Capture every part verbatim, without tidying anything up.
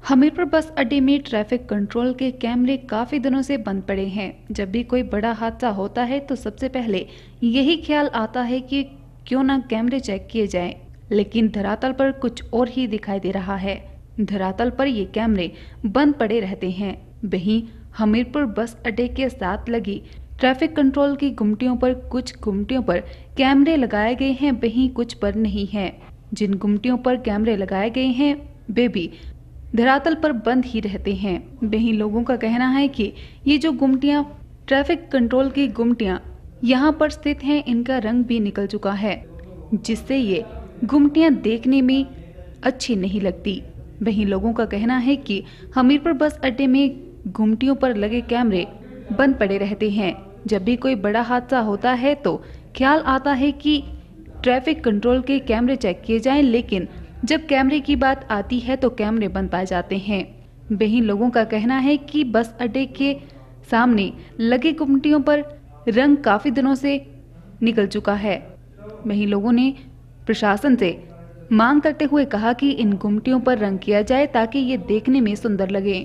हमीरपुर बस अड्डे में ट्रैफिक कंट्रोल के कैमरे काफी दिनों से बंद पड़े हैं। जब भी कोई बड़ा हादसा होता है तो सबसे पहले यही ख्याल आता है कि क्यों ना कैमरे चेक किए जाएं, लेकिन धरातल पर कुछ और ही दिखाई दे रहा है। धरातल पर ये कैमरे बंद पड़े रहते हैं। वहीं हमीरपुर बस अड्डे के साथ लगी ट्रैफिक कंट्रोल की गुमटियों पर कुछ गुमटियों पर कैमरे लगाए गए हैं, वहीं कुछ पर नहीं है। जिन गुमटियों पर कैमरे लगाए गए हैं वे भी धरातल पर बंद ही रहते हैं। वहीं लोगों का कहना है कि ये जो गुमटियां ट्रैफिक कंट्रोल की गुमटियां यहां पर स्थित हैं, इनका रंग भी निकल चुका है, जिससे ये गुमटियां देखने में अच्छी नहीं लगती। वहीं लोगों का कहना है कि हमीरपुर बस अड्डे में गुमटियों पर लगे कैमरे बंद पड़े रहते हैं। जब भी कोई बड़ा हादसा होता है तो ख्याल आता है कि ट्रैफिक कंट्रोल के कैमरे चेक किए जाएं, लेकिन जब कैमरे की बात आती है तो कैमरे बंद पाए जाते हैं। वहीं लोगों का कहना है कि बस अड्डे के सामने लगे गुमटियों पर रंग काफी दिनों से निकल चुका है। वहीं लोगों ने प्रशासन से मांग करते हुए कहा कि इन गुमटियों पर रंग किया जाए ताकि ये देखने में सुंदर लगे।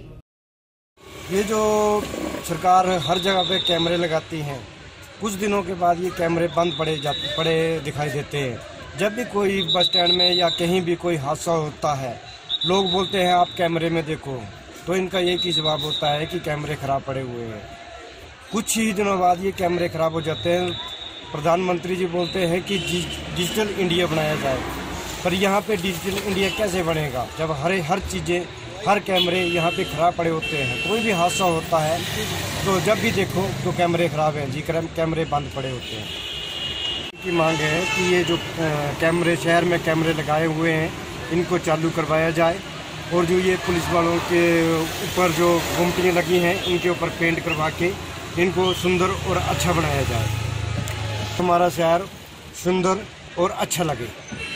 ये जो सरकार हर जगह पे कैमरे लगाती हैं, कुछ दिनों के बाद ये कैमरे बंद पड़े जाते पड़े दिखाई देते हैं। जब भी कोई बस स्टैंड में या कहीं भी कोई हादसा होता है, लोग बोलते हैं आप कैमरे में देखो, तो इनका एक ही जवाब होता है कि कैमरे खराब पड़े हुए हैं। कुछ ही दिनों बाद ये कैमरे खराब हो जाते हैं। प्रधानमंत्री जी बोलते हैं कि डिजिटल इंडिया बनाया जाए, पर यहाँ पे डिजिटल इंडिया कैसे बनेगा जब हर हर चीज़ें हर कैमरे यहाँ पे खराब पड़े होते हैं। कोई भी हादसा होता है तो जब भी देखो तो कैमरे खराब हैं जी, कैमरे बंद पड़े होते हैं। की मांग है कि ये जो कैमरे शहर में कैमरे लगाए हुए हैं इनको चालू करवाया जाए, और जो ये पुलिस वालों के ऊपर जो गुमटियाँ लगी हैं इनके ऊपर पेंट करवा के इनको सुंदर और अच्छा बनाया जाए, हमारा शहर सुंदर और अच्छा लगे।